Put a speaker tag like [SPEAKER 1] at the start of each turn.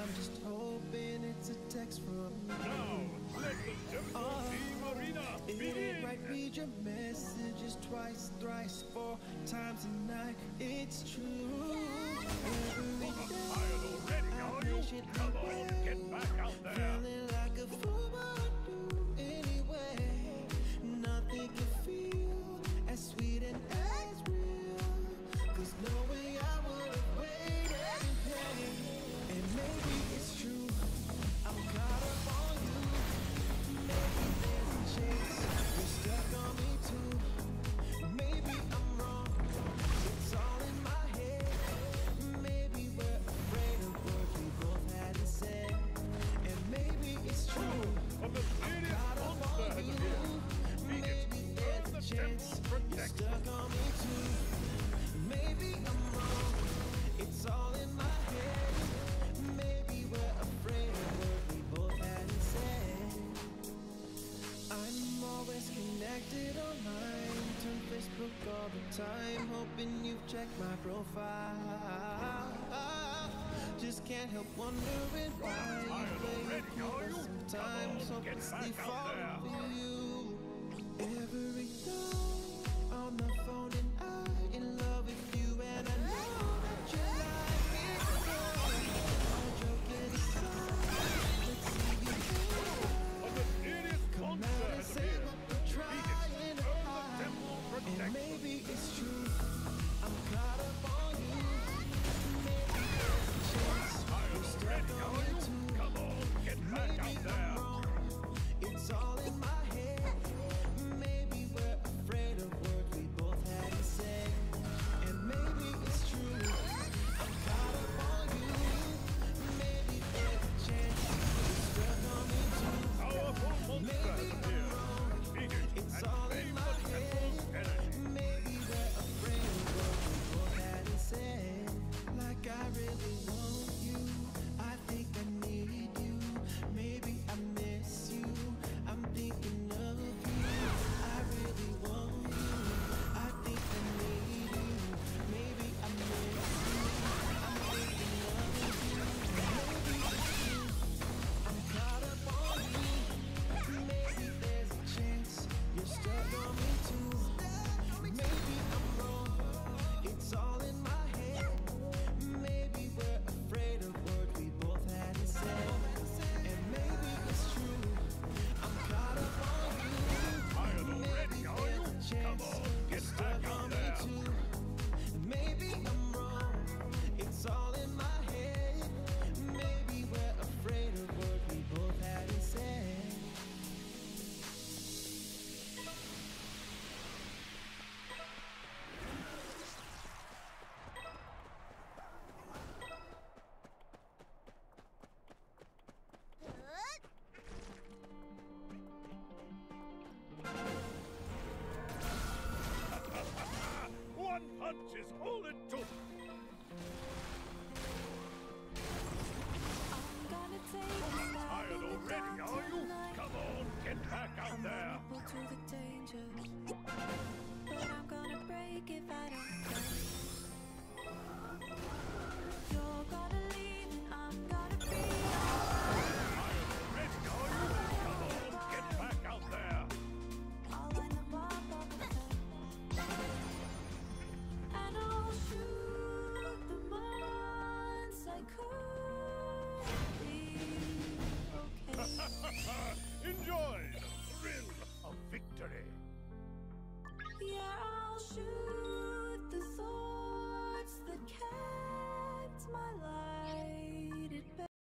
[SPEAKER 1] I'm just hoping it's a text from you.
[SPEAKER 2] Now, let the Temple Team Arena
[SPEAKER 1] It
[SPEAKER 2] begin!
[SPEAKER 1] ain't right, read your messages twice, thrice, 4 times a night. It's true. Every
[SPEAKER 2] Tired already, are you? Come on, get back out there!
[SPEAKER 1] feeling like a fool, but I do anyway. Nothing can feel as sweet and as real. 'Cause no way I would've waited in pain. And maybe it's true, I'm caught up on you. Maybe there's a chance you're stuck on me too. Maybe I'm wrong, it's all in my head. Maybe we're afraid of what we both had to say. And maybe it's true,
[SPEAKER 2] A mysterious
[SPEAKER 1] caught up
[SPEAKER 2] monster
[SPEAKER 1] on
[SPEAKER 2] has
[SPEAKER 1] you.
[SPEAKER 2] appeared!
[SPEAKER 1] Maybe there's a chance you're stuck on me too. Maybe I'm wrong, it's all in my head. Maybe we're afraid of what we both had to say. I'm always connected online, turn Facebook all the time, hoping you've checked my profile. Just can't help wondering why you play it cool, but sometimes hopelessly falling for you. Every night on the phone and I'm in love with you, and I know that you like me more. All joking aside, let's see you
[SPEAKER 2] A mysterious
[SPEAKER 1] come
[SPEAKER 2] monster
[SPEAKER 1] out and
[SPEAKER 2] has
[SPEAKER 1] say
[SPEAKER 2] appeared!
[SPEAKER 1] what we're trying to hide.
[SPEAKER 2] Temple
[SPEAKER 1] And
[SPEAKER 2] protects
[SPEAKER 1] maybe it's true, I'm caught up on you. Maybe there's a chance you're stuck on me too.
[SPEAKER 2] Come on, get back
[SPEAKER 1] Maybe
[SPEAKER 2] out
[SPEAKER 1] I'm
[SPEAKER 2] there!
[SPEAKER 1] wrong, it's all in my head. Maybe we're afraid of what we both had to say. And maybe it's true, I'm caught up on you. Maybe there's a chance you're stuck on me too.
[SPEAKER 2] Powerful monster
[SPEAKER 1] Maybe
[SPEAKER 2] has
[SPEAKER 1] I'm
[SPEAKER 2] appeared!
[SPEAKER 1] wrong,
[SPEAKER 2] Defeat it
[SPEAKER 1] it's
[SPEAKER 2] and
[SPEAKER 1] all in
[SPEAKER 2] save
[SPEAKER 1] my
[SPEAKER 2] the Temple's
[SPEAKER 1] head.
[SPEAKER 2] energy!
[SPEAKER 1] Maybe we're afraid of what we both had to say. Like I really want you, I think I need you. Maybe I miss you, I'm thinking of you. I really want you, I think I need you. Maybe I miss you, I'm thinking of you. Maybe it's you, I'm caught up on you. Maybe there's a chance you're stuck on me too. Maybe I'm wrong, it's all in my head. Maybe we're afraid of what we both had to say. And maybe it's true, I'm caught up on you.
[SPEAKER 2] Tired already,
[SPEAKER 1] Maybe
[SPEAKER 2] are
[SPEAKER 1] there's
[SPEAKER 2] you?
[SPEAKER 1] a chance
[SPEAKER 2] Come on,
[SPEAKER 1] you're
[SPEAKER 2] get
[SPEAKER 1] stuck
[SPEAKER 2] back
[SPEAKER 1] on
[SPEAKER 2] out
[SPEAKER 1] me
[SPEAKER 2] there!
[SPEAKER 1] too. Maybe I'm wrong, it's all in my head. Maybe we're afraid of what we both had to say.
[SPEAKER 2] One punch is all it took!
[SPEAKER 3] I'm gonna take a step
[SPEAKER 2] Tired
[SPEAKER 3] in the
[SPEAKER 2] already,
[SPEAKER 3] dark
[SPEAKER 2] are you?
[SPEAKER 3] tonight.
[SPEAKER 2] Come on, get back out
[SPEAKER 3] I'm
[SPEAKER 2] there!
[SPEAKER 3] vulnerable to the danger, but I'm gonna break if I don't go.